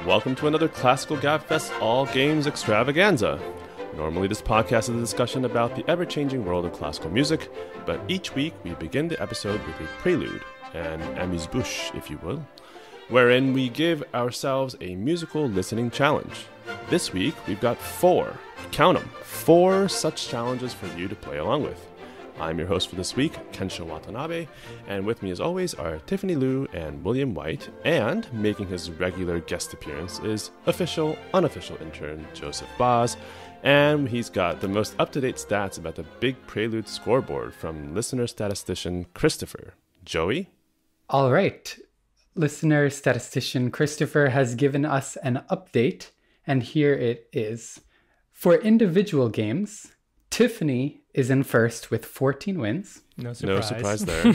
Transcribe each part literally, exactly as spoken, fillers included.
welcome to another Classical Gabfest All Games Extravaganza. Normally this podcast is a discussion about the ever-changing world of classical music, but each week we begin the episode with a prelude, an amuse-bouche, if you will, wherein we give ourselves a musical listening challenge. This week we've got four, count them, four such challenges for you to play along with. I'm your host for this week, Kensho Watanabe, and with me as always are Tiffany Liu and William White, and making his regular guest appearance is official, unofficial intern Joseph Boz, and he's got the most up-to-date stats about the Big Prelude scoreboard from listener statistician Christopher. Joey? All right. Listener statistician Christopher has given us an update, and here it is. For individual games, Tiffany is in first with fourteen wins. No surprise. No surprise there.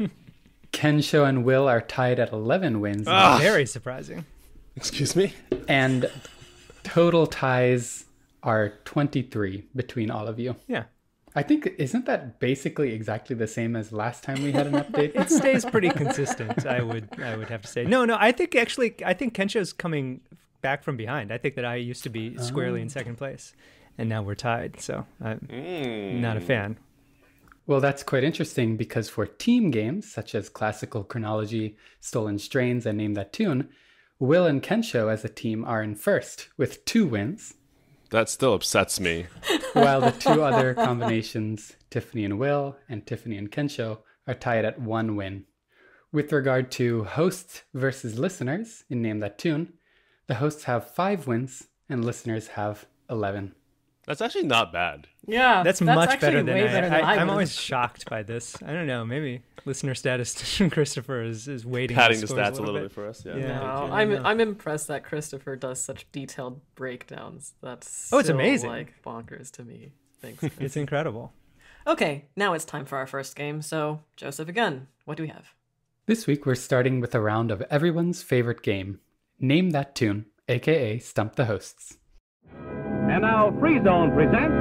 Kensho and Will are tied at eleven wins. Ah, very surprising. Excuse me? And total ties are twenty-three between all of you. Yeah. I think, isn't that basically exactly the same as last time we had an update? It stays pretty consistent, I would I would have to say. No, no, I think actually, I think Kensho's coming back from behind. I think that I used to be squarely in second place, and now we're tied, so I'm Mm. not a fan. Well, that's quite interesting because for team games, such as Classical Chronology, Stolen Strains, and Name That Tune, Will and Kensho as a team are in first with two wins, That still upsets me. while the two other combinations, Tiffany and Will and Tiffany and Kensho, are tied at one win. With regard to hosts versus listeners in Name That Tune, the hosts have five wins and listeners have eleven. That's actually not bad. Yeah, That's, much actually better than way I, better than I, I I'm would've- always shocked by this. I don't know, maybe listener statistician Christopher is, is waiting Padding the scores stats a little bit for us. Yeah. Yeah. No, Thank you. I'm Yeah. I'm impressed that Christopher does such detailed breakdowns. That's Oh, it's still, amazing. like bonkers to me. Thanks. It's Chris. incredible. Okay, now it's time for our first game. So Joseph, again, what do we have? This week we're starting with a round of everyone's favorite game, Name That Tune, aka Stump the Hosts. And now Free Zone presents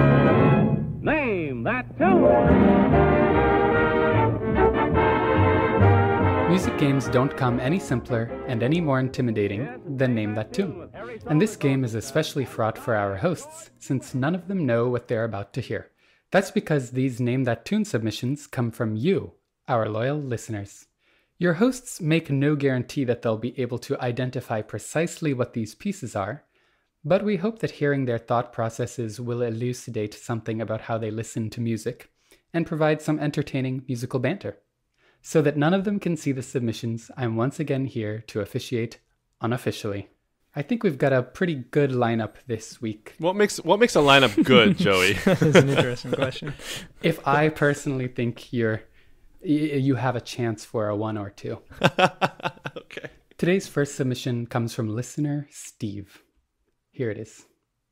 Name That Tune. Music games don't come any simpler and any more intimidating than Name That Tune. And this game is especially fraught for our hosts, since none of them know what they're about to hear. That's because these Name That Tune submissions come from you, our loyal listeners. Your hosts make no guarantee that they'll be able to identify precisely what these pieces are, but we hope that hearing their thought processes will elucidate something about how they listen to music and provide some entertaining musical banter. So that none of them can see the submissions, I'm once again here to officiate unofficially. I think we've got a pretty good lineup this week. What makes what makes a lineup good, Joey? That's an interesting question. If I personally think you're y- you have a chance for a one or two. Okay. Today's first submission comes from listener Steve. Here it is.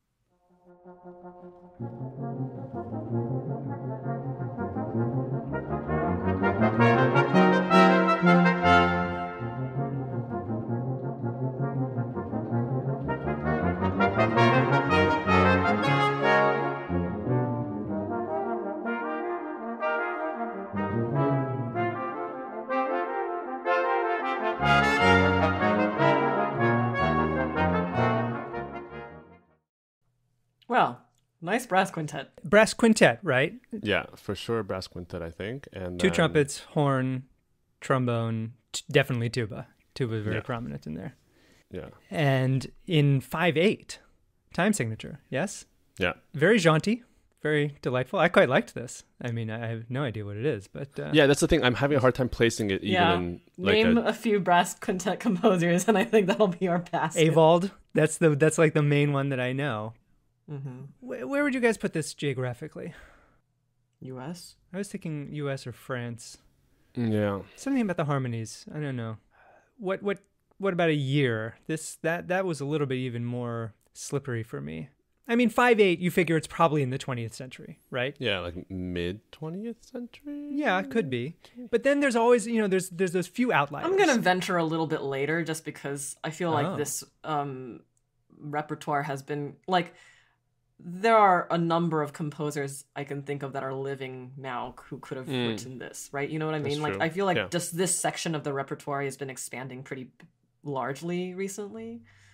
Well, nice brass quintet. Brass quintet, right? Yeah, for sure, brass quintet, I think, and Two then- trumpets, horn, trombone, t- definitely tuba. Tuba is very Yeah. prominent in there. Yeah, And in five eight, time signature, yes? yeah, Very jaunty, very delightful. I quite liked this. I mean, I have no idea what it is, but uh, yeah. That's the thing. I'm having a hard time placing it, even yeah. in like Name a, a... few brass quintet composers, and I think that'll be our basket. Avald, that's the that's like the main one that I know. Mm-hmm. Where, where would you guys put this geographically? U S. I was thinking U S or France. yeah. Something about the harmonies. I don't know. What what what about a year? This that that was a little bit even more slippery for me. I mean, five eight. You figure it's probably in the twentieth century, right? Yeah, like mid twentieth century. Yeah, it could be. But then there's always, you know, there's there's those few outliers. I'm gonna venture a little bit later, just because I feel like Oh. this um, repertoire has been like. There are a number of composers I can think of that are living now who could have Mm. written this, right? You know what I That's mean? Like, true. I feel like Yeah. just this section of the repertoire has been expanding pretty largely recently.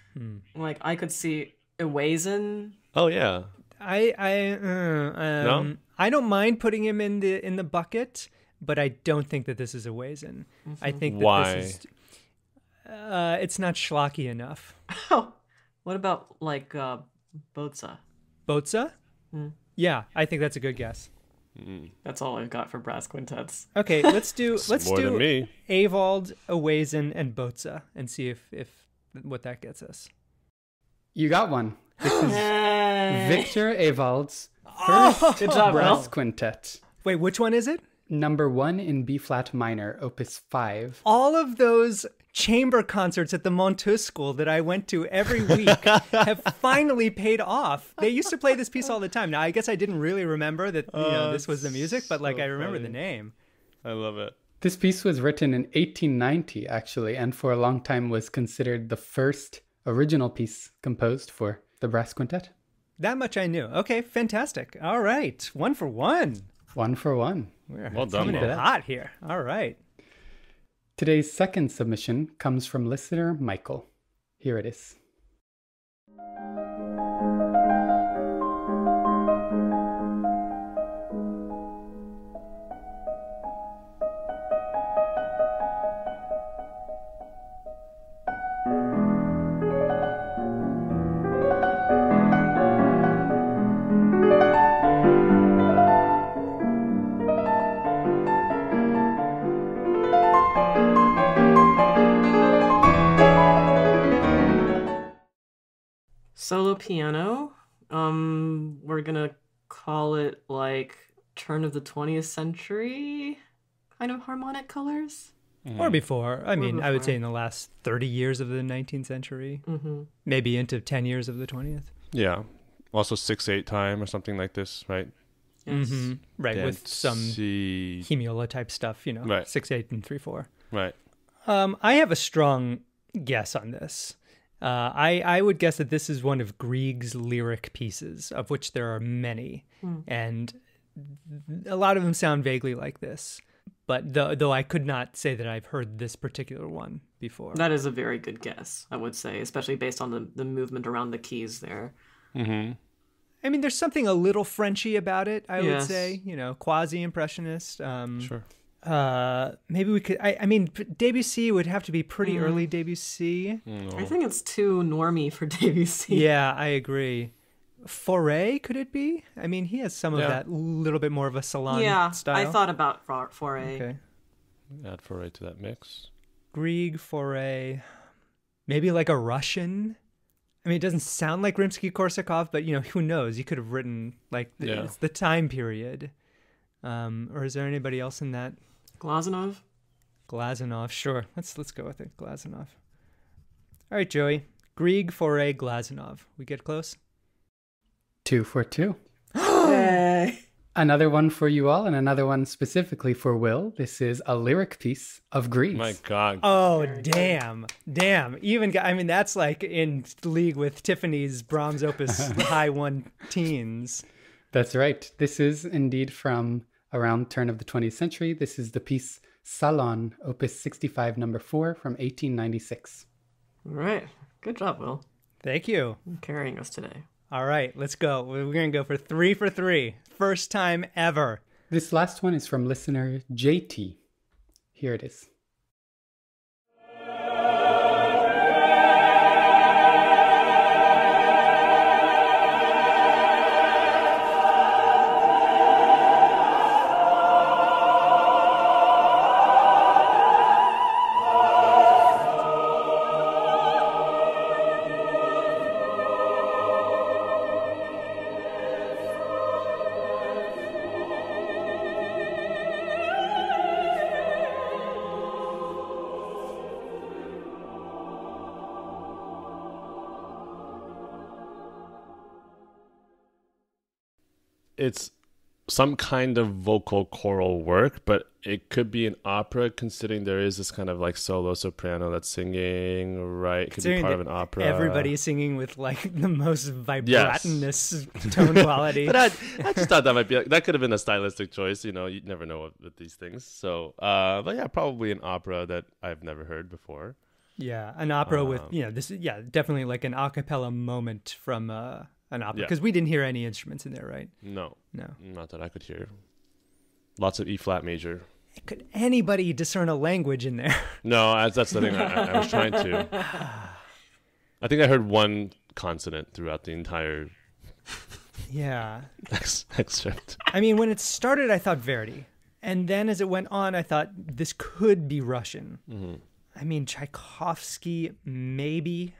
Like I could see Ewazen. Oh yeah. I I uh, um, No? I don't mind putting him in the in the bucket, but I don't think that this is a Wazen. I think that Why? this is uh, it's not schlocky enough. Oh, what about like uh, Boza? Boza? Yeah, I think that's a good guess. That's all I've got for brass quintets. Okay, let's do let's More than do me. Avald, Ewazen, and Boza and see if if what that gets us. You got one. This is Yay. Victor Avald's Oh! first Good job, brass Will. quintet. Wait, which one is it? Number one in B flat minor, opus five. All of those chamber concerts at the Monteuse School that I went to every week have finally paid off. They used to play this piece all the time. Now, I guess I didn't really remember that you know Oh, this was the music, but like so I remember funny. the name. I love it. This piece was written in eighteen ninety, actually, and for a long time was considered the first original piece composed for the brass quintet. That much I knew. Okay, fantastic. All right, one for one. One for one. We're Well done, coming in Will. hot here. All right. Today's second submission comes from listener Michael. Here it is. Solo piano. Um, we're gonna call it like turn of the twentieth century kind of harmonic colors. Or before. I mean, I would before. say in the last thirty years of the nineteenth century, Mm-hmm. maybe into ten years of the twentieth. Yeah. Also six eight time or something like this, right? Yes. Mm-hmm. Right, Dan with some C. Hemiola type stuff, you know, Right. six eight and three four. Right. Um, I have a strong guess on this. Uh, I I would guess that this is one of Grieg's lyric pieces, of which there are many, and a lot of them sound vaguely like this. But though though I could not say that I've heard this particular one before. That is a very good guess, I would say, especially based on the, the movement around the keys there. Mm-hmm. I mean, there's something a little Frenchy about it. I would Yes. say, you know, quasi impressionist. Um, Sure. Uh, maybe we could. I, I mean, Debussy would have to be pretty early Debussy. I think it's too normy for Debussy. Yeah, I agree. Foray, could it be? I mean, he has some of Yeah. that little bit more of a salon Yeah, style. I thought about for- Foray. Okay. Add foray to that mix. Grieg, Foray, maybe like a Russian. I mean, it doesn't sound like Rimsky-Korsakov, but you know, who knows? You could have written like the, Yeah. it's the time period. Um, or is there anybody else in that? Glazunov? Glazunov, sure. Let's let's go with it. Glazunov. All right, Joey. Grieg, Foray, Glazunov. We get close. Two for two. Yay. Another one for you all, and another one specifically for Will. This is a lyric piece of Grieg's. My God. Oh, damn. Damn. Even, I mean, that's like in league with Tiffany's Brahms Opus High One Teens. That's right. This is indeed from around turn of the twentieth century. This is the piece Salon, opus sixty-five, number four, from eighteen ninety-six. All right. Good job, Will. Thank you. You're carrying us today. All right, let's go. We're going to go for three for three. First time ever. This last one is from listener J T. Here it is. It's some kind of vocal choral work, but it could be an opera, considering there is this kind of like solo soprano that's singing, right? It could be Considering part of that an opera. Everybody's singing with like the most Yes. vibratinous tone quality. But I, I just thought that might be like, that could have been a stylistic choice. You know, you never know with, with these things. So, uh, but yeah, probably an opera that I've never heard before. Yeah, an opera with, Um, you know, this is, yeah, definitely like an a cappella moment from uh, an opera. Yeah. Because we didn't hear any instruments in there, right? No, No. not that I could hear. Lots of E flat major. Could anybody discern a language in there? No, that's, that's the thing I, I was trying to. I think I heard one consonant throughout the entire Yeah. ex- excerpt. I mean, when it started, I thought Verdi. And then as it went on, I thought this could be Russian. Mm-hmm. I mean, Tchaikovsky, maybe.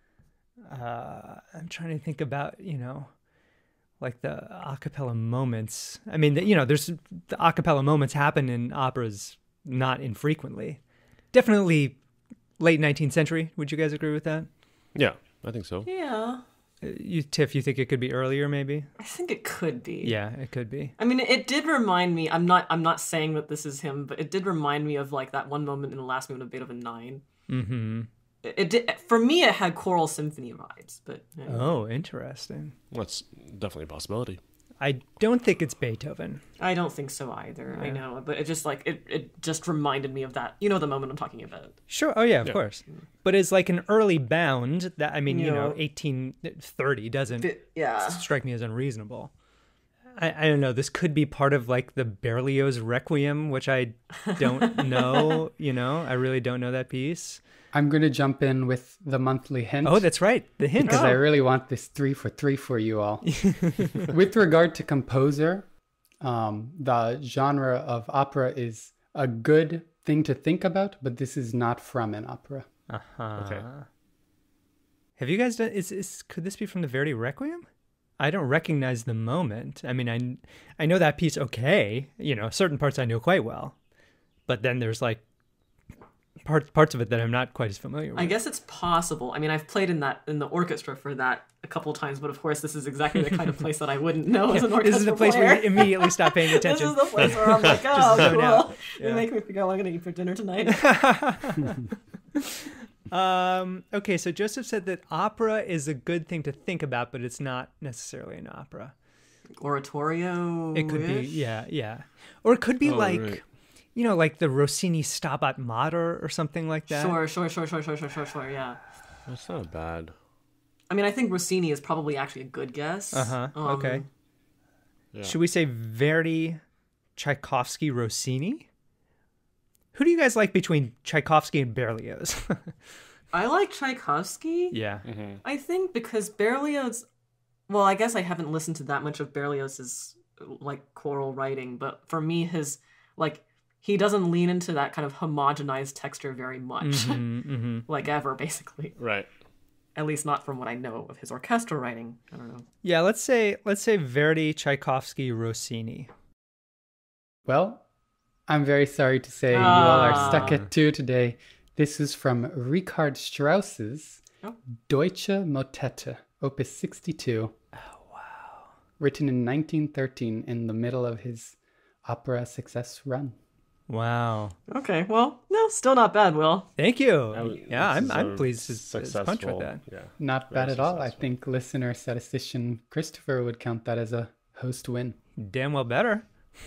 Uh, I'm trying to think about, you know, like the a cappella moments. I mean, the, you know, there's the a cappella moments happen in operas not infrequently. Definitely late nineteenth century. Would you guys agree with that? Yeah, I think so. Yeah, Uh, You, Tiff, you think it could be earlier, maybe? I think it could be. Yeah, it could be. I mean, it did remind me. I'm not. I'm not saying that this is him, but it did remind me of like that one moment in the last movement of Beethoven Nine. Mm-hmm. It, it did for me. It had choral symphony vibes, but uh, Oh, interesting. That's definitely a possibility. I don't think it's Beethoven. I don't think so either. I know, but it just like it. It just reminded me of that. You know, the moment I'm talking about. Sure. Oh, yeah, of Yeah. course. But as like an early bound, that I mean, you know, Yeah. eighteen thirty doesn't But, yeah. strike me as unreasonable. I, I don't know. This could be part of like the Berlioz Requiem, which I don't know. You know, I really don't know that piece. I'm going to jump in with the monthly hint. Oh, that's right. The hint. because I really want this three for three for you all. With regard to composer, um, the genre of opera is a good thing to think about, but this is not from an opera. Uh-huh. Okay. Have you guys done? Is, is could this be from the Verdi Requiem? I don't recognize the moment. I mean, I I know that piece okay. You know, certain parts I know quite well, but then there's like parts parts of it that I'm not quite as familiar with. I guess it's possible. I mean, I've played in that in the orchestra for that a couple times, but of course, this is exactly the kind of place that I wouldn't know as an orchestra This is the place player. where you immediately stop paying This attention. is the place where I'm like, oh, zone cool. out. You Yeah. make me figure out what I'm gonna eat for dinner tonight. Um, okay, so Joseph said that opera is a good thing to think about, but it's not necessarily an opera. Oratorio. It could be, yeah, yeah. Or it could be Oh, like, right. you know, like the Rossini Stabat Mater or something like that. Sure, sure, sure, sure, sure, sure, sure, sure. Yeah. That's not bad. I mean, I think Rossini is probably actually a good guess. Uh-huh, Um, okay. Yeah. Should we say Verdi, Tchaikovsky, Rossini? Who do you guys like between Tchaikovsky and Berlioz? I like Tchaikovsky. yeah. I think because Berlioz. Well, I guess I haven't listened to that much of Berlioz's like choral writing, but for me, his like he doesn't lean into that kind of homogenized texture very much, Mm-hmm. like ever, basically. Right. At least not from what I know of his orchestral writing. I don't know. Yeah, let's say let's say Verdi, Tchaikovsky, Rossini. Well, I'm very sorry to say you all are Ah. stuck at two today. This is from Richard Strauss's Oh. Deutsche Motette, Opus sixty-two. Oh, wow. Written in nineteen thirteen in the middle of his opera success run. Wow. Okay, well, no, still not bad, Will. Thank you. That- yeah, I'm this is I'm a pleased as, as punch with successful- that. Yeah. Not Very bad at all. I successful. think listener statistician Christopher would count that as a host win. Damn well better.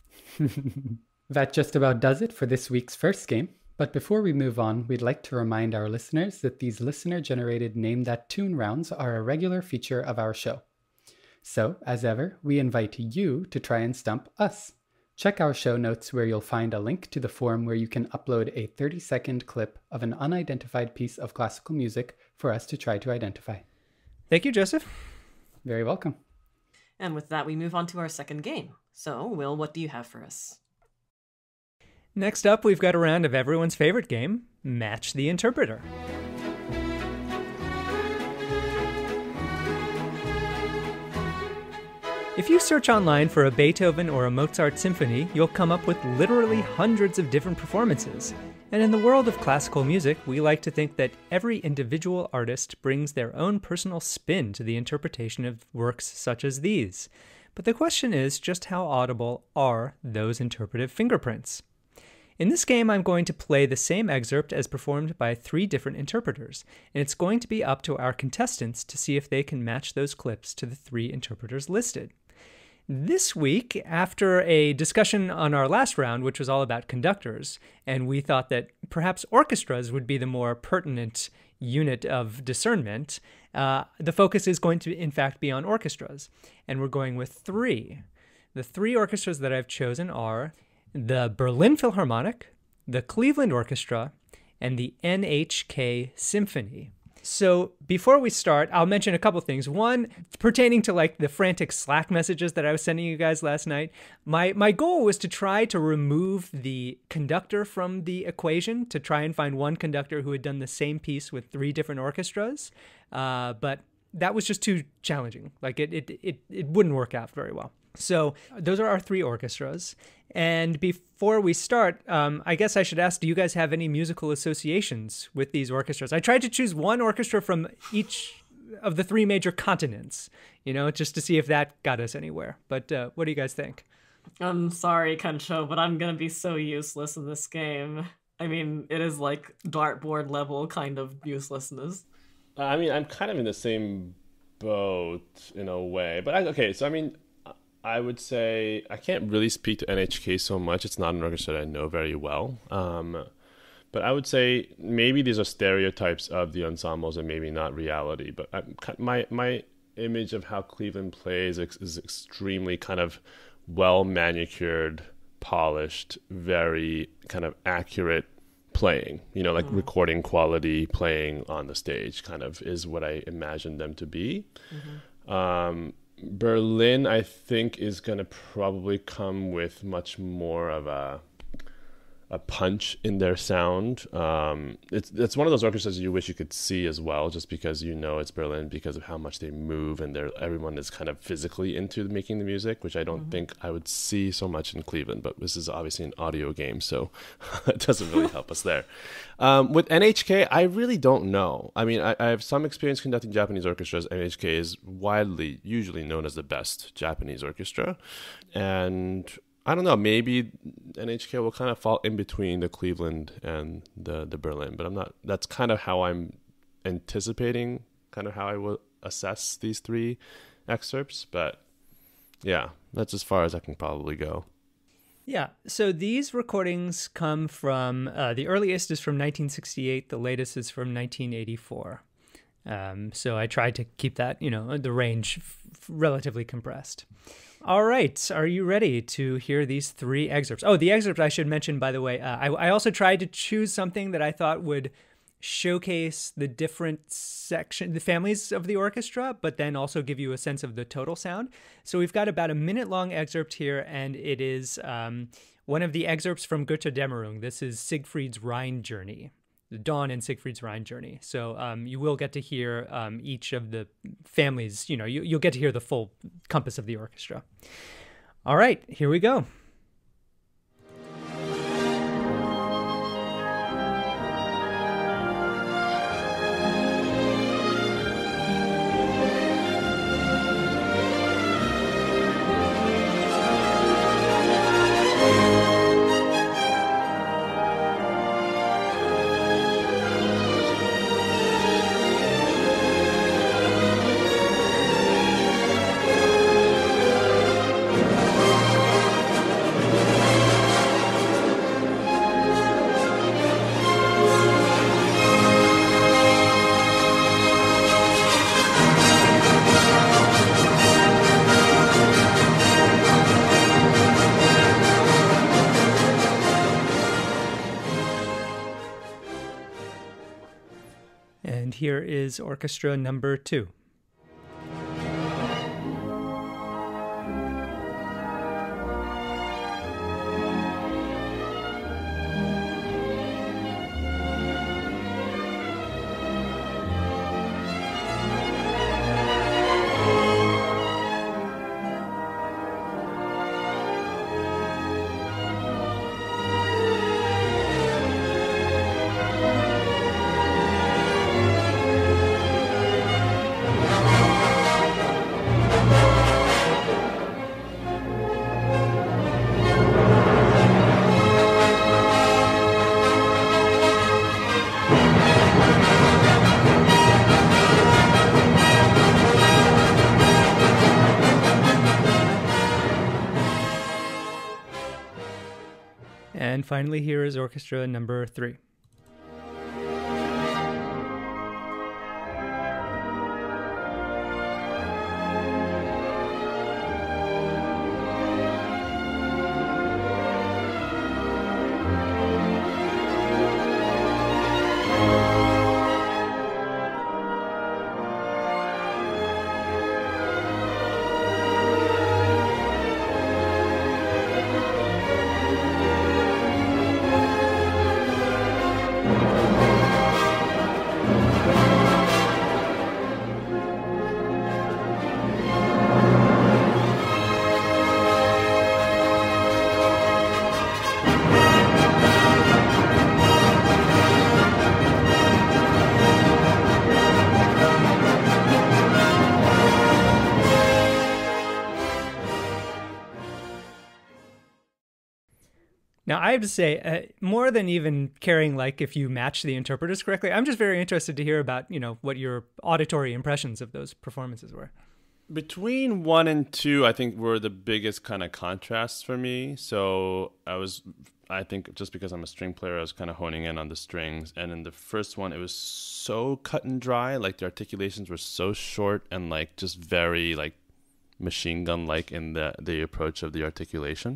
That just about does it for this week's first game. But before we move on, we'd like to remind our listeners that these listener-generated Name That Tune rounds are a regular feature of our show. So, as ever, we invite you to try and stump us. Check our show notes where you'll find a link to the form where you can upload a thirty-second clip of an unidentified piece of classical music for us to try to identify. Thank you, Joseph. Very welcome. And with that, we move on to our second game. So, Will, what do you have for us? Next up, we've got a round of everyone's favorite game, Match the Interpreter. If you search online for a Beethoven or a Mozart symphony, you'll come up with literally hundreds of different performances. And in the world of classical music, we like to think that every individual artist brings their own personal spin to the interpretation of works such as these. But the question is, just how audible are those interpretive fingerprints? In this game, I'm going to play the same excerpt as performed by three different interpreters, and it's going to be up to our contestants to see if they can match those clips to the three interpreters listed. This week, after a discussion on our last round, which was all about conductors, and we thought that perhaps orchestras would be the more pertinent unit of discernment, uh, the focus is going to, in fact, be on orchestras. And we're going with three. The three orchestras that I've chosen are the Berlin Philharmonic, the Cleveland Orchestra, and the N H K Symphony. So before we start, I'll mention a couple things. One, pertaining to like the frantic Slack messages that I was sending you guys last night. My my goal was to try to remove the conductor from the equation, to try and find one conductor who had done the same piece with three different orchestras. Uh, but that was just too challenging. Like it, it, it, it wouldn't work out very well. So those are our three orchestras. And before we start, um, I guess I should ask, do you guys have any musical associations with these orchestras? I tried to choose one orchestra from each of the three major continents, you know, just to see if that got us anywhere. But uh, what do you guys think? I'm sorry, Kensho, but I'm going to be so useless in this game. I mean, it is like dartboard level kind of uselessness. I mean, I'm kind of in the same boat in a way. But I, okay, so I mean... I would say I can't really speak to N H K so much. It's not an orchestra that I know very well. Um, but I would say maybe these are stereotypes of the ensembles and maybe not reality. But I, my my image of how Cleveland plays is, is extremely kind of well manicured, polished, very kind of accurate playing. You know, like mm-hmm. recording quality playing on the stage kind of is what I imagine them to be. Mm-hmm. Um, Berlin, I think, is going to probably come with much more of a a punch in their sound. Um, it's it's one of those orchestras you wish you could see as well, just because you know it's Berlin because of how much they move and they're everyone is kind of physically into making the music, which I don't mm-hmm. think I would see so much in Cleveland. But this is obviously an audio game, so it doesn't really help us there. Um, with N H K, I really don't know. I mean, I, I have some experience conducting Japanese orchestras. N H K is widely, usually known as the best Japanese orchestra, and I don't know, maybe N H K will kind of fall in between the Cleveland and the, the Berlin, but I'm not, that's kind of how I'm anticipating, kind of how I will assess these three excerpts. But yeah, that's as far as I can probably go. Yeah, so these recordings come from, uh, the earliest is from nineteen sixty-eight, the latest is from nineteen eighty-four. Um, so I tried to keep that, you know, the range f- relatively compressed. All right. Are you ready to hear these three excerpts? Oh, the excerpt I should mention, by the way, uh, I, I also tried to choose something that I thought would showcase the different section, the families of the orchestra, but then also give you a sense of the total sound. So we've got about a minute long excerpt here, and it is um, one of the excerpts from Götterdämmerung. This is Siegfried's Rhine Journey. The Dawn and Siegfried's Rhine Journey. So um, you will get to hear um, each of the families, you know, you, you'll get to hear the full compass of the orchestra. All right, here we go. And here is orchestra number two. And finally, here is orchestra number three. Now, I have to say, uh, more than even caring like if you match the interpreters correctly, I'm just very interested to hear about, you know, what your auditory impressions of those performances were. Between one and two, I think were the biggest kind of contrasts for me. So I was, I think just because I'm a string player, I was kind of honing in on the strings. And in the first one, it was so cut and dry. Like the articulations were so short and like just very like machine gun like in the, the approach of the articulation.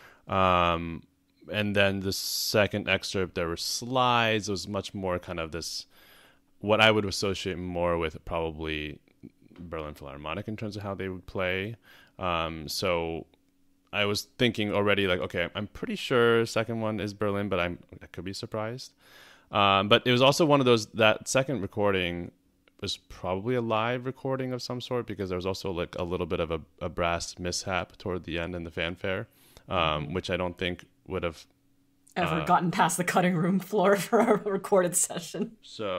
Um, and then the second excerpt, there were slides. It was much more kind of this, what I would associate more with probably Berlin Philharmonic in terms of how they would play. Um, so I was thinking already like, okay, I'm pretty sure second one is Berlin, but I'm, I could be surprised. Um, but it was also one of those, that second recording was probably a live recording of some sort because there was also like a little bit of a, a brass mishap toward the end in the fanfare, um, which I don't think would have ever uh, gotten past the cutting room floor for a recorded session.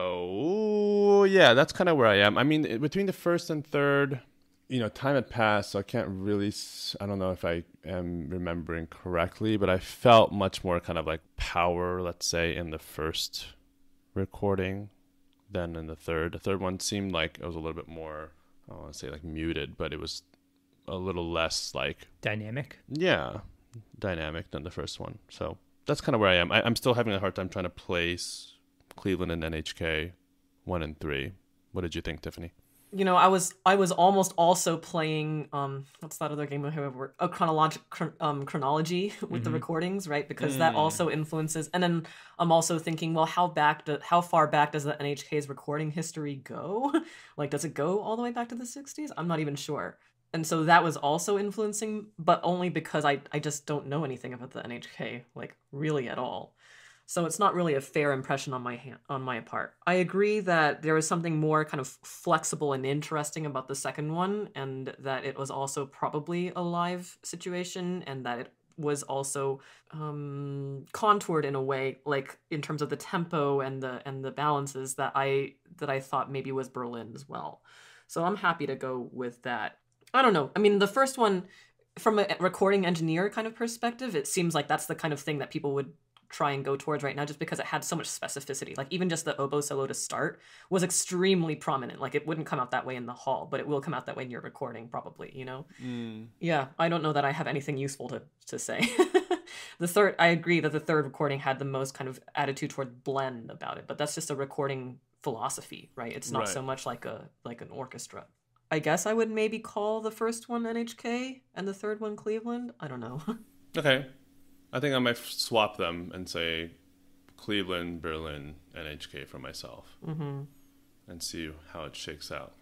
So, yeah, that's kind of where I am. I mean, between the first and third, you know, time had passed, so I can't really, I don't know if I am remembering correctly, but I felt much more kind of like power, let's say, in the first recording than in the third. The third one seemed like it was a little bit more, I don't want to say like muted, but it was a little less like... Dynamic? Yeah, dynamic than the first one. So that's kind of where I am. I, I'm still having a hard time trying to place Cleveland and N H K one and three. What did you think, Tiffany? You know, I was I was almost also playing um what's that other game we have? A chronolog chron- um chronology with mm-hmm. the recordings, right? Because mm. that also influences. And then I'm also thinking, well, how back do, how far back does the N H K's recording history go? Like, does it go all the way back to the sixties? I'm not even sure. And so that was also influencing, but only because I, I just don't know anything about the N H K, like, really at all. So it's not really a fair impression on my hand, on my part. I agree that there was something more kind of flexible and interesting about the second one, and that it was also probably a live situation, and that it was also um, contoured in a way, like in terms of the tempo and the and the balances that I that I thought maybe was Berlin as well. So I'm happy to go with that. I don't know. I mean, the first one, from a recording engineer kind of perspective, it seems like that's the kind of thing that people would try and go towards right now, just because it had so much specificity. Like, even just the oboe solo to start was extremely prominent. Like, it wouldn't come out that way in the hall, but it will come out that way in your recording, probably, you know? Mm. Yeah, I don't know that I have anything useful to, to say. The third, I agree that the third recording had the most kind of attitude toward blend about it, but that's just a recording philosophy, right? It's not right. so much like a like an orchestra. I guess I would maybe call the first one N H K and the third one Cleveland. I don't know. Okay. I think I might swap them and say Cleveland, Berlin, N H K for myself. Mm-hmm. And see how it shakes out.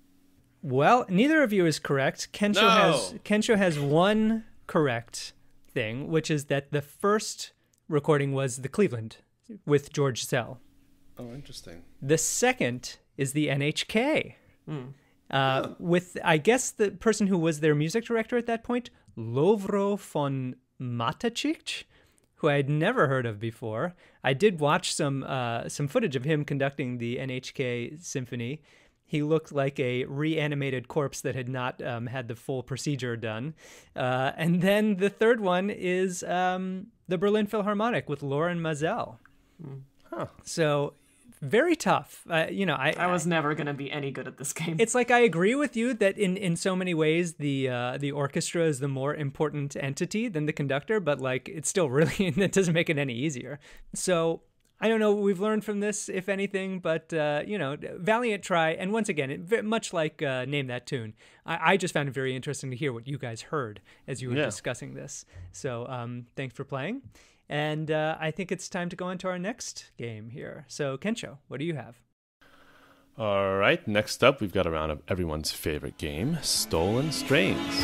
Well, neither of you is correct. Kensho no! has Kensho has one correct thing, which is that the first recording was the Cleveland with George Szell. Oh, interesting. The second is the N H K. Mm. Uh, oh. With, I guess, the person who was their music director at that point, Lovro von Matačić, who I had never heard of before. I did watch some uh, some footage of him conducting the N H K symphony. He looked like a reanimated corpse that had not um, had the full procedure done. Uh, and then the third one is um, the Berlin Philharmonic with Loren Maazel. Huh. So very tough. Uh, you know, I I was never going to be any good at this game. It's like I agree with you that in, in so many ways the uh, the orchestra is the more important entity than the conductor, but like it's still really it doesn't make it any easier. So I don't know what we've learned from this, if anything, but uh, you know, valiant try. And once again, it, much like uh, Name That Tune, I, I just found it very interesting to hear what you guys heard as you were Yeah. discussing this. So um, thanks for playing. And uh, I think it's time to go on to our next game here. So Kensho, what do you have? All right, next up, we've got a round of everyone's favorite game, Stolen Strains.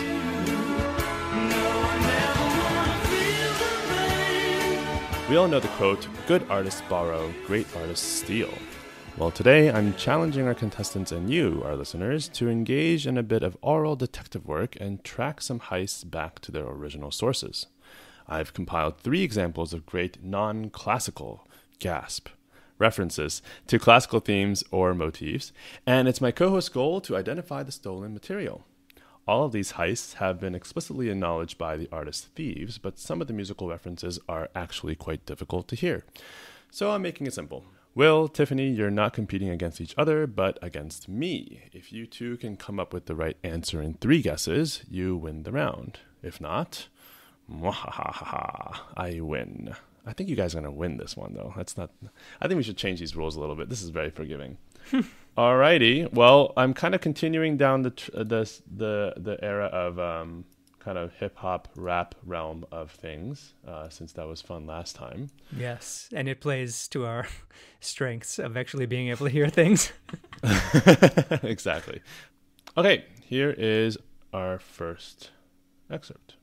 We all know the quote, good artists borrow, great artists steal. Well, today I'm challenging our contestants and you, our listeners, to engage in a bit of oral detective work and track some heists back to their original sources. I've compiled three examples of great non-classical, gasp, references to classical themes or motifs, and it's my co-host's goal to identify the stolen material. All of these heists have been explicitly acknowledged by the artist thieves, but some of the musical references are actually quite difficult to hear. So I'm making it simple. Will, Tiffany, you're not competing against each other, but against me. If you two can come up with the right answer in three guesses, you win the round. If not, mwahaha, I win. I think you guys are going to win this one, though. That's not. I think we should change these rules a little bit. This is very forgiving. Alrighty. Well, I'm kind of continuing down the tr- the the the era of um, kind of hip hop rap realm of things, uh, since that was fun last time. Yes, and it plays to our strengths of actually being able to hear things. Exactly. Okay, here is our first excerpt.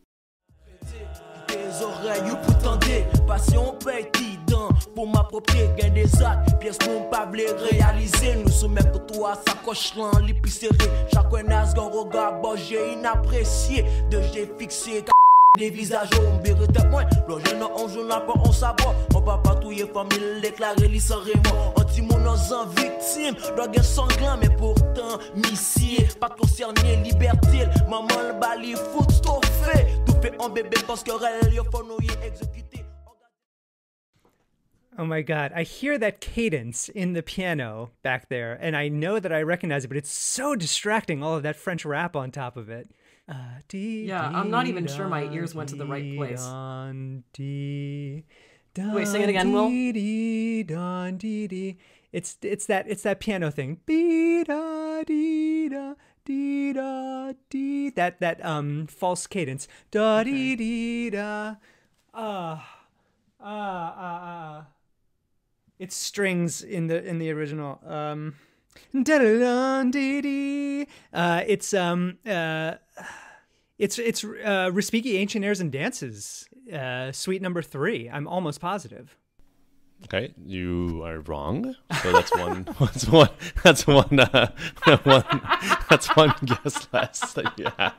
Des oreilles ou pourtant des passions petit dents pour m'approprier gain des actes pièces pour pas les réaliser nous sommes même pour toi sacoche lan l'épicerie chacun a son regard bogé inapprécié de j'ai fixé des visages au mérite moins le jeune on joue là pas on savoir on va patrouiller famille déclarer li sans remords anti mon en victime doit gain sanglant mais pourtant missier pas concerné liberté maman le bali foot tout fait tout fait en bébé parce que réel yo faut nous exécuter. Oh my God, I hear that cadence in the piano back there, and I know that I recognize it, but it's so distracting, all of that French rap on top of it. Uh, dee, Yeah, dee, I'm not even sure my da, ears went to the right dee, place. don, dee, don, Wait, sing it again, Will. dee, dee, don, dee, dee. It's it's that it's that piano thing. Dee da dee da dee da dee. That that um false cadence. Da dee dee da. Ah ah ah ah. It's strings in the in the original. Um, da-da-da-dee-dee. Uh, it's um uh, it's it's uh, Respighi Ancient Airs and Dances, uh, suite number three. I'm almost positive. Okay, you are wrong. So that's one. That's one. That's one. Uh, one. That's one guess less that you have.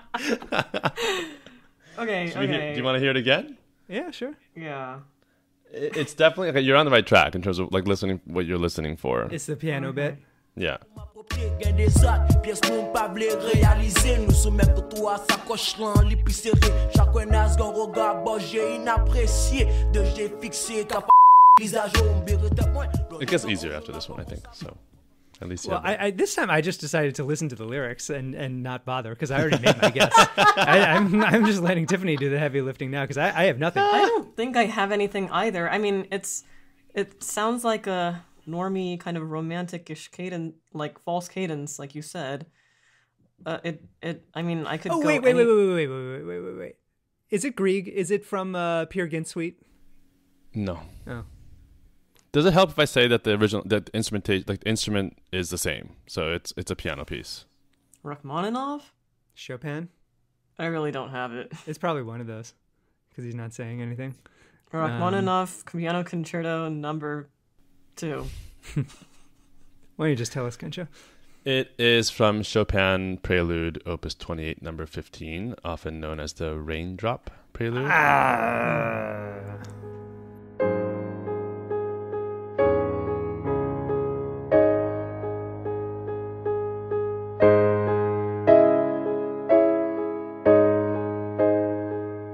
Okay, Should we hear- okay. do you want to hear it again? Yeah, sure. Yeah. It- It's definitely okay. You're on the right track in terms of like listening what you're listening for. It's the piano bit. Yeah. M'approprier gain des actes pièces pour pas les réaliser nous sommes même pour toi sacoche lan l'épicerie chacun a son regard bogé inapprécié de j'ai fixé cap visage au mérite moins. It gets easier after this one, I think. So at least you Well, have that. I, I this time I just decided to listen to the lyrics and, and not bother because I already made my guess. I, I'm I'm just letting Tiffany do the heavy lifting now because I, I have nothing. I don't think I have anything either. I mean, it's it sounds like a normie kind of romantic-ish cadence, like false cadence, like you said. Uh, it it. I mean, I could. Oh go wait wait any- wait wait wait wait wait wait wait wait. Is it Grieg? Is it from uh, Peer Gynt Suite? No. Oh. Does it help if I say that the original that the instrumentation like the instrument is the same? So it's it's a piano piece. Rachmaninoff? Chopin? I really don't have it. It's probably one of those because he's not saying anything. Rachmaninoff Piano Concerto number two. Why don't you just tell us, Kensho? It is from Chopin Prelude, Opus twenty-eight, number fifteen, often known as the Raindrop Prelude. Ah.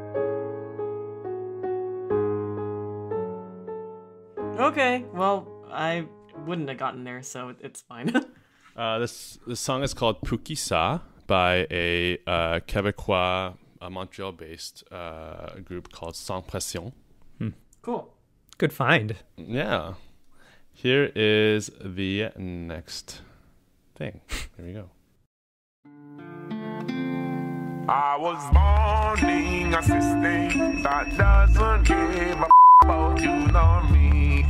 Okay, well, I wouldn't have gotten there, so it's fine. Uh, this this song is called Pukisa by a uh, Québécois, a Montreal-based uh, group called Sans Pression. Cool. Good find. Yeah. Here is the next thing. Here we go. I was morning assisting that doesn't give a about you nor me.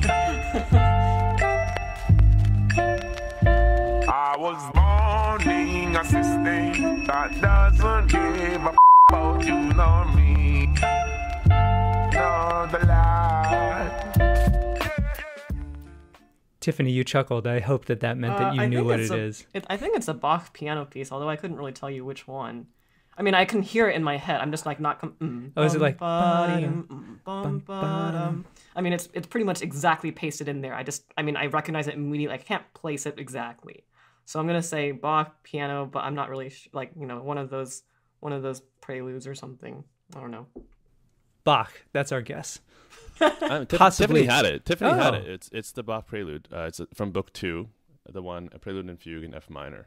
I was morning assisting that doesn't give a about you nor me. No, the lad. Tiffany, you chuckled. I hope that that meant that you Uh, I knew think what it's it a- is. It, I think it's a Bach piano piece, although I couldn't really tell you which one. I mean, I can hear it in my head. I'm just like not. Com- mm, Oh, is it like, bum, ba-dum, mm, bum, ba-dum. I mean, it's it's pretty much exactly pasted in there. I just, I mean, I recognize it immediately. I can't place it exactly, so I'm gonna say Bach piano, but I'm not really sh- like you know one of those one of those preludes or something. I don't know. Bach. That's our guess. Uh, Tiff- Possibly. Tiffany had it. Tiffany had Oh. it. It's it's the Bach Prelude. Uh, it's from Book Two, the one a Prelude and Fugue in F minor.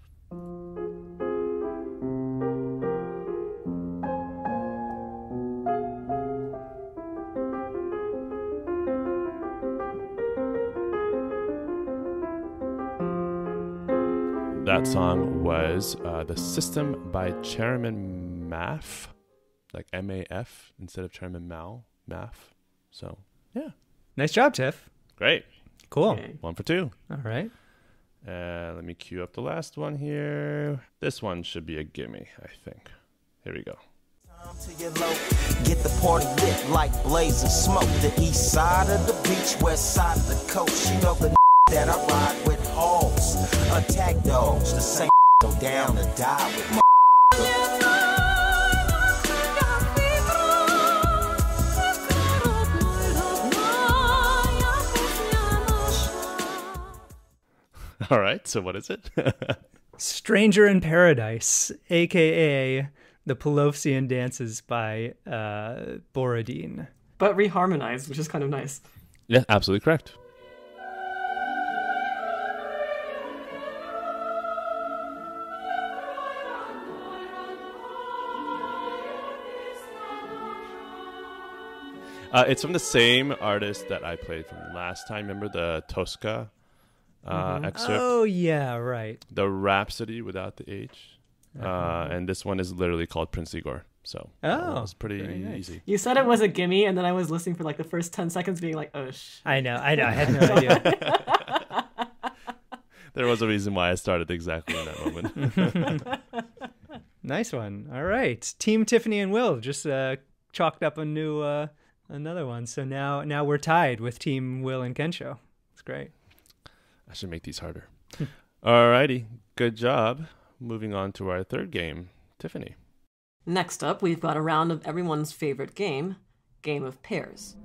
That song was uh, The System by Chairman Maff, like M A F instead of Chairman Mao, Maff. So, yeah, Nice job, Tiff. great. Cool. Okay. One for two. All right. Uh, let me cue up the last one here. This one should be a gimme, I think. Here we go. To your low, get the party lit like blazing smoke. The east side of the beach, west side of the coast. You know the that I ride with hogs, attack dogs. The same go down to die with my. All right, so what is it? Stranger in Paradise, a k a the Pelovsian Dances by uh, Borodin. But reharmonized, which is kind of nice. Yeah, absolutely correct. Uh, it's from the same artist that I played from last time. Remember the Tosca uh, excerpt? Oh, yeah, right. The Rhapsody without the H. Uh, and this one is literally called Prince Igor. So Oh, it's pretty very nice. easy. You said it was a gimme, and then I was listening for like the first ten seconds, being like, "Oh sh." I know, I know. I had no idea. There was a reason why I started exactly in that moment. Nice one. All right. Team Tiffany and Will just uh, chalked up a new uh, another one. So now now we're tied with Team Will and Kensho. It's great. I should make these harder. Alrighty, good job. Moving on to our third game, Tiffany. Next up, we've got a round of everyone's favorite game, Game of Pairs.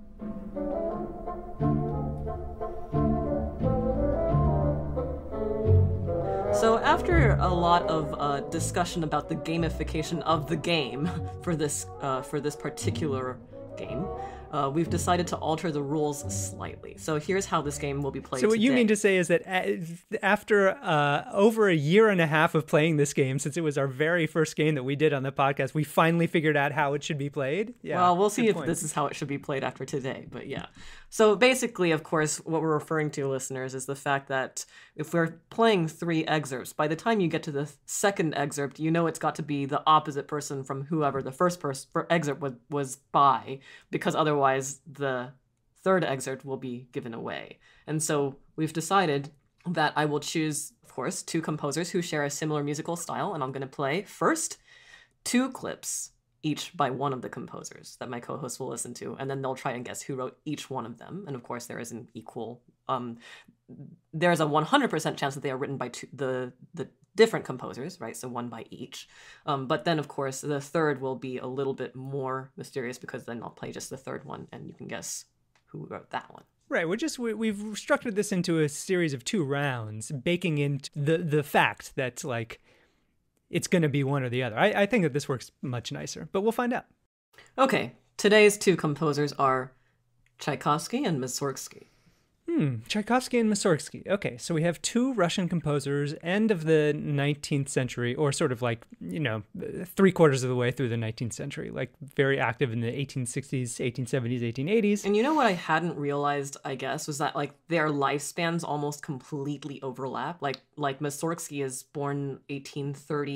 So after a lot of uh, discussion about the gamification of the game for this uh, for this particular game, uh, we've decided to alter the rules slightly. So here's how this game will be played So what you today. mean to say is that a- after uh, over a year and a half of playing this game, since it was our very first game that we did on the podcast, we finally figured out how it should be played? Yeah. Well, we'll see good if point. this is how it should be played after today, but yeah. So basically, of course, what we're referring to, listeners, is the fact that if we're playing three excerpts, by the time you get to the second excerpt, you know it's got to be the opposite person from whoever the first person excerpt was, was by, because otherwise the third excerpt will be given away. And so we've decided that I will choose, of course, two composers who share a similar musical style, and I'm going to play first two clips each by one of the composers that my co-hosts will listen to, and then they'll try and guess who wrote each one of them. And of course, there is an equal, um, there's a one hundred percent chance that they are written by two, the the different composers, right? So one by each. Um, but then, of course, the third will be a little bit more mysterious because then I'll play just the third one, and you can guess who wrote that one. Right, we're just we, we've structured this into a series of two rounds, baking in the the fact that like it's going to be one or the other. I, I think that this works much nicer, but we'll find out. Okay, today's two composers are Tchaikovsky and Mussorgsky. Hmm, Tchaikovsky and Mussorgsky. Okay, so we have two Russian composers, end of the nineteenth century, or sort of like, you know, three quarters of the way through the nineteenth century, like very active in the eighteen sixties, eighteen seventies, eighteen eighties. And you know what I hadn't realized, I guess, was that like their lifespans almost completely overlap. Like like Mussorgsky is born eighteen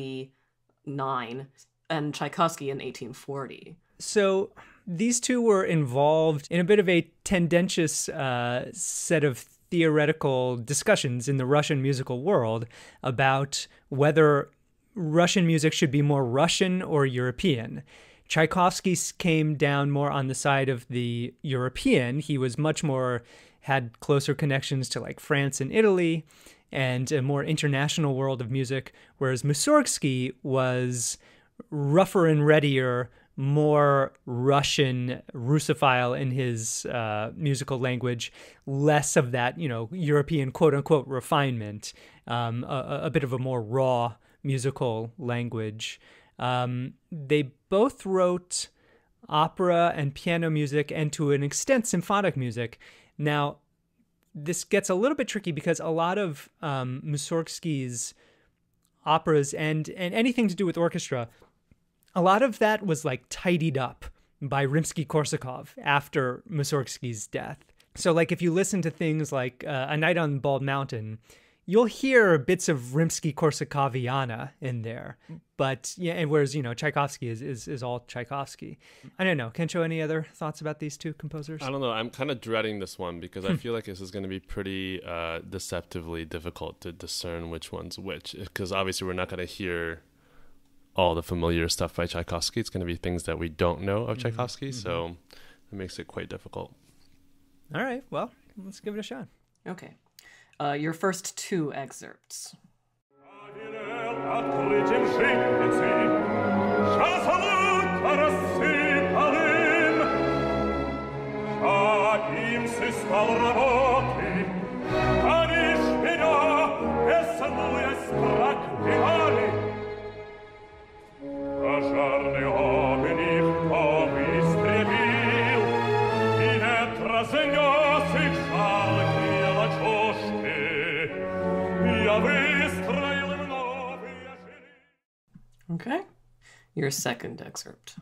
thirty-nine and Tchaikovsky in eighteen forty. So these two were involved in a bit of a tendentious uh, set of theoretical discussions in the Russian musical world about whether Russian music should be more Russian or European. Tchaikovsky came down more on the side of the European. He was much more, had closer connections to like France and Italy and a more international world of music, whereas Mussorgsky was rougher and readier, more Russian, Russophile in his uh, musical language, less of that, you know, European quote-unquote refinement, um, a, a bit of a more raw musical language. Um, they both wrote opera and piano music and to an extent symphonic music. Now, this gets a little bit tricky because a lot of um, Mussorgsky's operas and, and anything to do with orchestra, a lot of that was like tidied up by Rimsky-Korsakov after Mussorgsky's death. So like if you listen to things like uh, A Night on Bald Mountain, you'll hear bits of Rimsky-Korsakoviana in there. But yeah, and whereas, you know, Tchaikovsky is, is, is all Tchaikovsky. I don't know. Kensho, any other thoughts about these two composers? I don't know. I'm kind of dreading this one because I feel like this is going to be pretty uh, deceptively difficult to discern which one's which. Because obviously we're not going to hear all the familiar stuff by Tchaikovsky. It's going to be things that we don't know of Tchaikovsky, mm-hmm. so it makes it quite difficult. All right, well, let's give it a shot. Okay. Uh, your first two excerpts. Okay. Your second excerpt.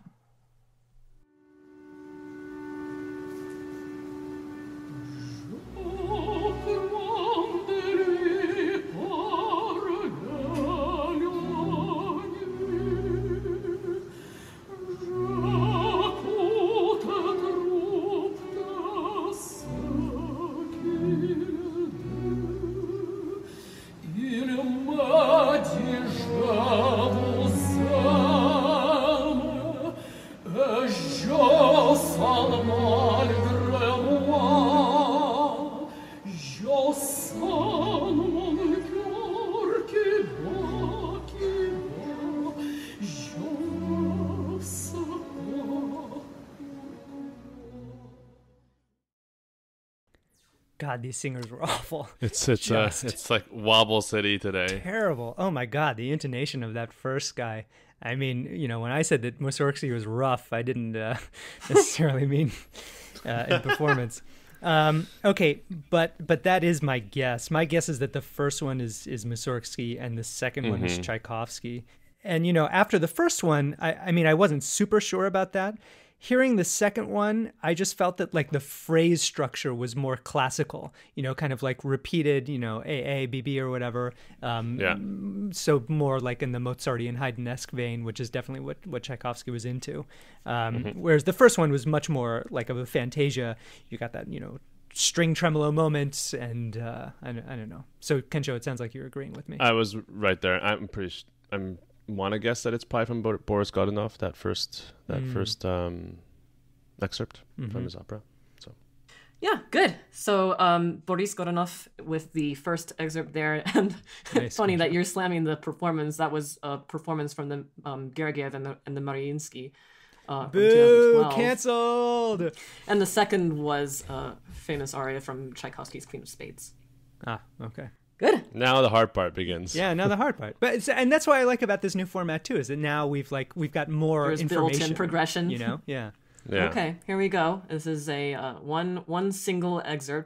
God, these singers were awful. It's it's uh, it's like Wobble City today. Terrible. Oh my God, the intonation of that first guy. I mean, you know, when I said that Mussorgsky was rough, I didn't uh, necessarily mean uh, in performance. Um, okay, but but that is my guess. My guess is that the first one is is Mussorgsky and the second mm-hmm. one is Tchaikovsky. And you know, after the first one, I, I mean, I wasn't super sure about that. Hearing the second one, I just felt that like the phrase structure was more classical, you know, kind of like repeated, you know, A A, B B or whatever. Um, yeah. So more like in the Mozartian Haydnesque vein, which is definitely what, what Tchaikovsky was into. Um, mm-hmm. Whereas the first one was much more like of a fantasia. You got that, you know, string tremolo moments and uh, I, I don't know. So Kensho, it sounds like you're agreeing with me. I was right there. I'm pretty sh- I'm want to guess that it's probably from Bo- Boris Godunov, that first that mm. first um, excerpt mm-hmm. from his opera. So, yeah, good. So um, Boris Godunov with the first excerpt there, and nice. Funny that you're slamming the performance. That was a performance from the um, Gergiev and the and the Mariinsky. Uh, Boo! Cancelled. And the second was a famous aria from Tchaikovsky's Queen of Spades. Ah, okay. Good. Now the hard part begins. Yeah, now the hard part. But it's, and that's what I like about this new format too, is that now we've like we've got more There's information. built-in progression. You know, yeah. yeah. Okay, here we go. This is a uh, one one single excerpt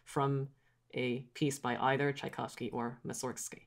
from a piece by either Tchaikovsky or Mussorgsky.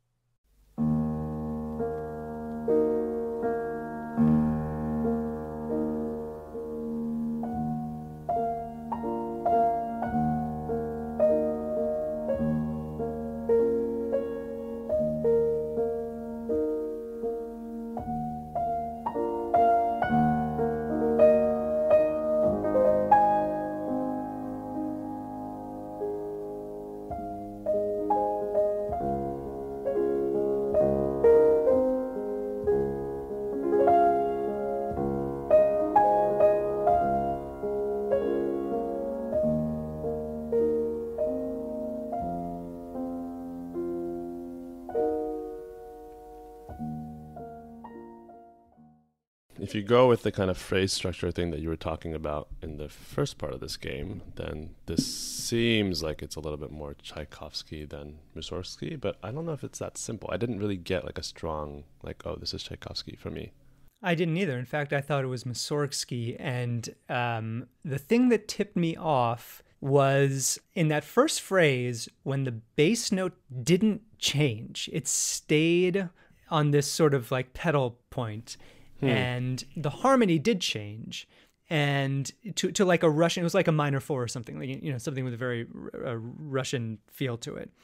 If you go with the kind of phrase structure thing that you were talking about in the first part of this game, then this seems like it's a little bit more Tchaikovsky than Mussorgsky, but I don't know if it's that simple. I didn't really get like a strong, like, oh, this is Tchaikovsky for me. I didn't either. In fact, I thought it was Mussorgsky, and um, the thing that tipped me off was in that first phrase when the bass note didn't change. It stayed on this sort of like pedal point. Hmm. And the harmony did change, and to to like a Russian, it was like a minor four or something, like, you know, something with a very uh, Russian feel to it.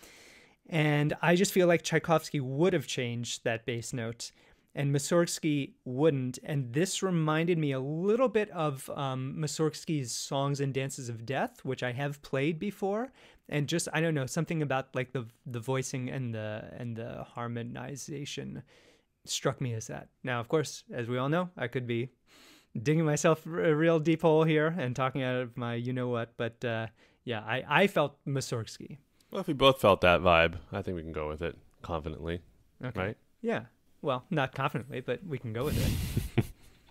And I just feel like Tchaikovsky would have changed that bass note, and Mussorgsky wouldn't. And this reminded me a little bit of um, Mussorgsky's Songs and Dances of Death, which I have played before. And just, I don't know, something about like the the voicing and the and the harmonization struck me as that. Now, of course, as we all know, I could be digging myself a real deep hole here and talking out of my you-know-what, but uh, yeah, I, I felt Mussorgsky. Well, if we both felt that vibe, I think we can go with it confidently, okay. Right? Yeah. Well, not confidently, but we can go with it.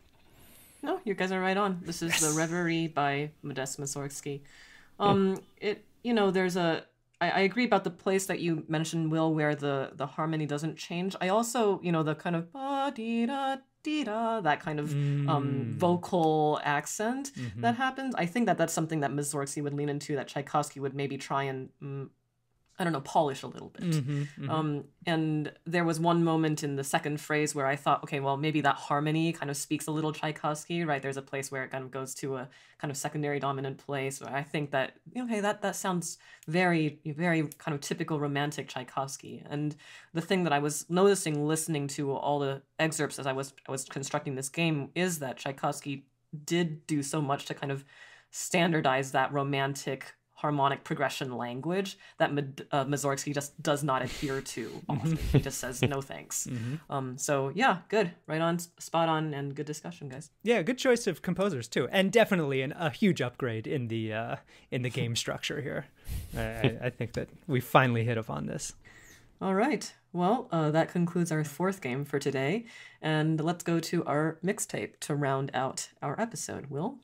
No, you guys are right on. This is yes. The Reverie by Modest Mussorgsky. Um, it, you know, there's a, I, I agree about the place that you mentioned, Will, where the, the harmony doesn't change. I also, you know, the kind of ba-dee-da-dee-da, that kind of mm. um, vocal accent mm-hmm. that happens. I think that that's something that Mussorgsky would lean into, that Tchaikovsky would maybe try and, mm, I don't know, polish a little bit. Mm-hmm, mm-hmm. Um, and there was one moment in the second phrase where I thought, okay, well, maybe that harmony kind of speaks a little Tchaikovsky, right? There's a place where it kind of goes to a kind of secondary dominant place. Where I think that, okay, that, that sounds very, very kind of typical romantic Tchaikovsky. And the thing that I was noticing listening to all the excerpts as I was, I was constructing this game is that Tchaikovsky did do so much to kind of standardize that romantic harmonic progression language that uh, Mussorgsky just does not adhere to often. He just says no thanks. Mm-hmm. Um, so yeah, good, right on, spot on, and good discussion, guys. Yeah, good choice of composers too, and definitely an, a huge upgrade in the uh, in the game structure here. I, I think that we finally hit upon this. All right. Well, uh, that concludes our fourth game for today, and let's go to our mixtape to round out our episode. Will?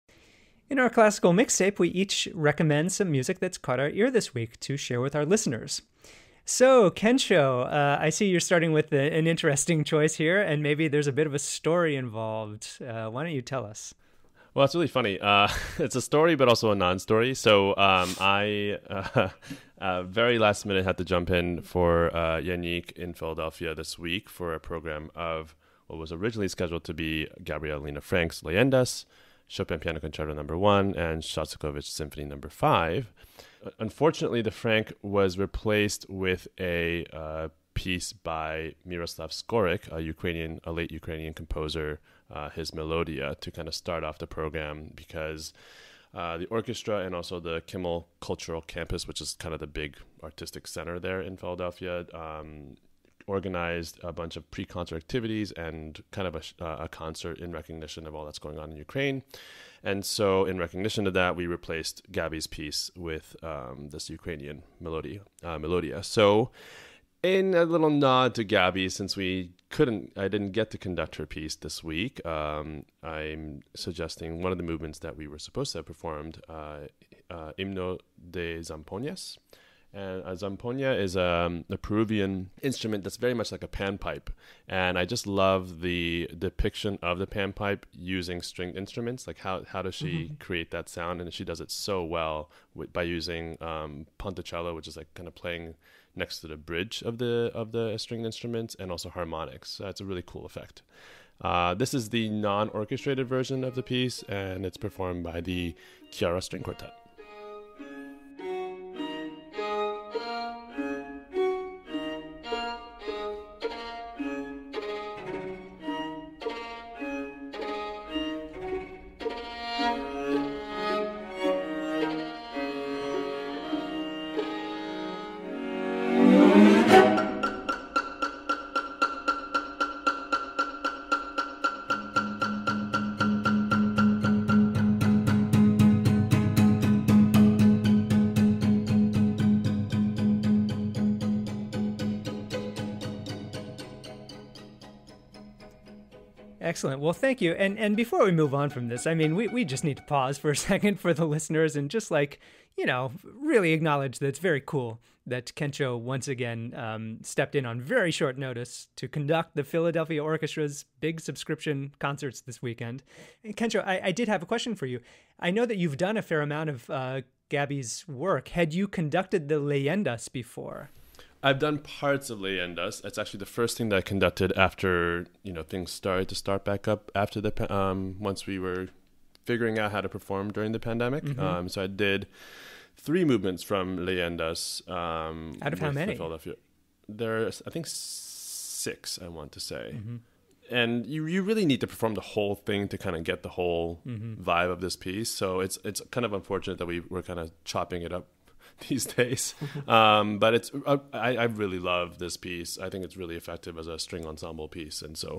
In our classical mixtape, we each recommend some music that's caught our ear this week to share with our listeners. So, Kensho, uh, I see you're starting with a, an interesting choice here, and maybe there's a bit of a story involved. Uh, why don't you tell us? Well, it's really funny. Uh, it's a story, but also a non-story. So um, I, uh, uh, very last minute, had to jump in for uh, Yannick in Philadelphia this week for a program of what was originally scheduled to be Gabriel Lena Frank's Leyendas, Chopin Piano Concerto Number One, and Shostakovich Symphony Number Five. Unfortunately, the Frank was replaced with a uh, piece by Miroslav Skorik, a Ukrainian, a late Ukrainian composer, uh, his Melodia, to kind of start off the program, because uh, the orchestra and also the Kimmel Cultural Campus, which is kind of the big artistic center there in Philadelphia, um, organized a bunch of pre-concert activities and kind of a, uh, a concert in recognition of all that's going on in Ukraine. And so in recognition of that, we replaced Gabby's piece with um, this Ukrainian melody, uh, Melodia. So in a little nod to Gabby, since we couldn't, I didn't get to conduct her piece this week, um, I'm suggesting one of the movements that we were supposed to have performed, uh, uh, Himno de Zampoñas. And a zampoña is um, a Peruvian instrument that's very much like a panpipe. And I just love the depiction of the panpipe using stringed instruments. Like how, how does she mm-hmm. create that sound? And she does it so well with, by using um, ponticello, which is like kind of playing next to the bridge of the of the stringed instruments, and also harmonics. So it's a really cool effect. Uh, this is the non-orchestrated version of the piece, and it's performed by the Chiara String Quartet. Excellent. Well, thank you. And and before we move on from this, I mean, we, we just need to pause for a second for the listeners and just like, you know, really acknowledge that it's very cool that Kencho once again um, stepped in on very short notice to conduct the Philadelphia Orchestra's big subscription concerts this weekend. And Kencho, I, I did have a question for you. I know that you've done a fair amount of uh, Gabby's work. Had you conducted the Leyendas before? I've done parts of Leyendas. It's actually the first thing that I conducted after, you know, things started to start back up after the, um, once we were figuring out how to perform during the pandemic. Mm-hmm. Um, so I did three movements from Leyendas. Um, Out of how many? The Philadelphia. There's, I think, six, I want to say. Mm-hmm. And you, you really need to perform the whole thing to kind of get the whole mm-hmm. vibe of this piece. So it's it's kind of unfortunate that we were kind of chopping it up these days. um, but it's uh, I, I really love this piece. I think it's really effective as a string ensemble piece. And so,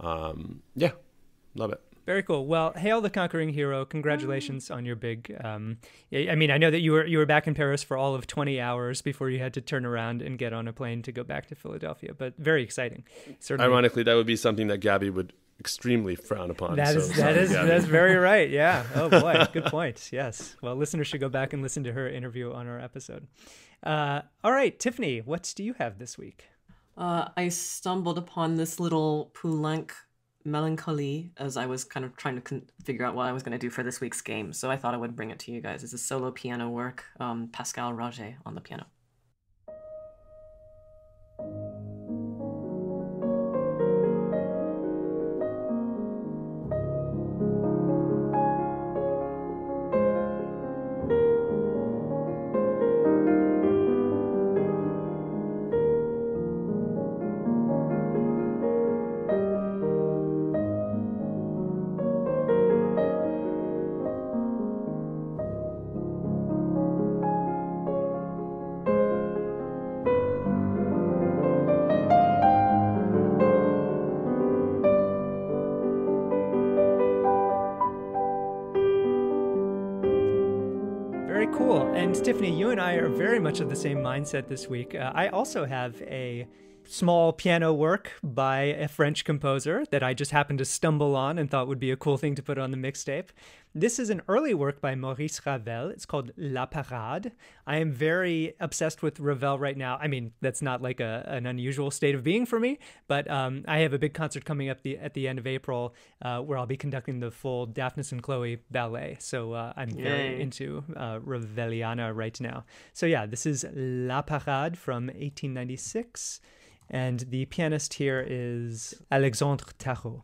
um, yeah, love it. Very cool. Well, hail the conquering hero. Congratulations on your big... Um, I mean, I know that you were you were back in Paris for all of twenty hours before you had to turn around and get on a plane to go back to Philadelphia, but very exciting. Certainly. Ironically, that would be something that Gabby would extremely frown upon. That is, so, that sorry, is, Gabby. that's very right. Yeah. Oh boy. Good point. Yes. Well, listeners should go back and listen to her interview on our episode. Uh, all right, Tiffany, what do you have this week? Uh, I stumbled upon this little Poulenc Melancholie as I was kind of trying to con- figure out what I was going to do for this week's game. So I thought I would bring it to you guys. It's a solo piano work, um, Pascal Roger on the piano. Tiffany, you and I are very much of the same mindset this week. Uh, I also have a small piano work by a French composer that I just happened to stumble on and thought would be a cool thing to put on the mixtape. This is an early work by Maurice Ravel. It's called La Parade. I am very obsessed with Ravel right now. I mean, that's not like a, an unusual state of being for me, but um, I have a big concert coming up the, at the end of April uh, where I'll be conducting the full Daphnis and Chloe ballet. So uh, I'm Yay. very into uh, Raveliana right now. So yeah, this is La Parade from eighteen ninety-six. And the pianist here is Alexandre Tarot.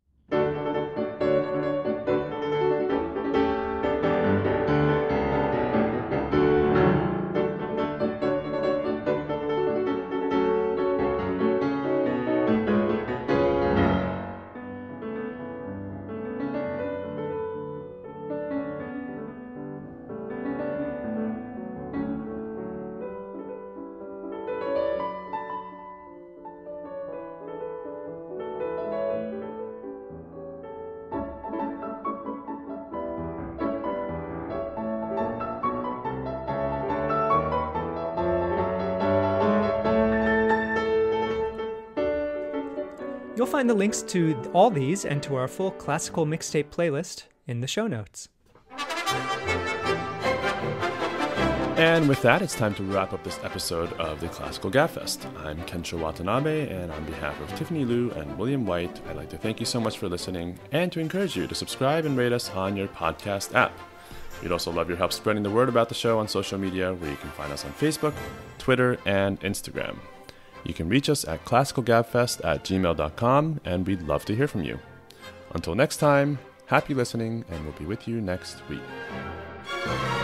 You'll find the links to all these and to our full classical mixtape playlist in the show notes. And with that, it's time to wrap up this episode of the Classical Gabfest. I'm Kensho Watanabe, and on behalf of Tiffany Liu and William White, I'd like to thank you so much for listening and to encourage you to subscribe and rate us on your podcast app. We'd also love your help spreading the word about the show on social media, where you can find us on Facebook, Twitter, and Instagram. You can reach us at classicalgabfest at gmail dot com, and we'd love to hear from you. Until next time, happy listening, and we'll be with you next week.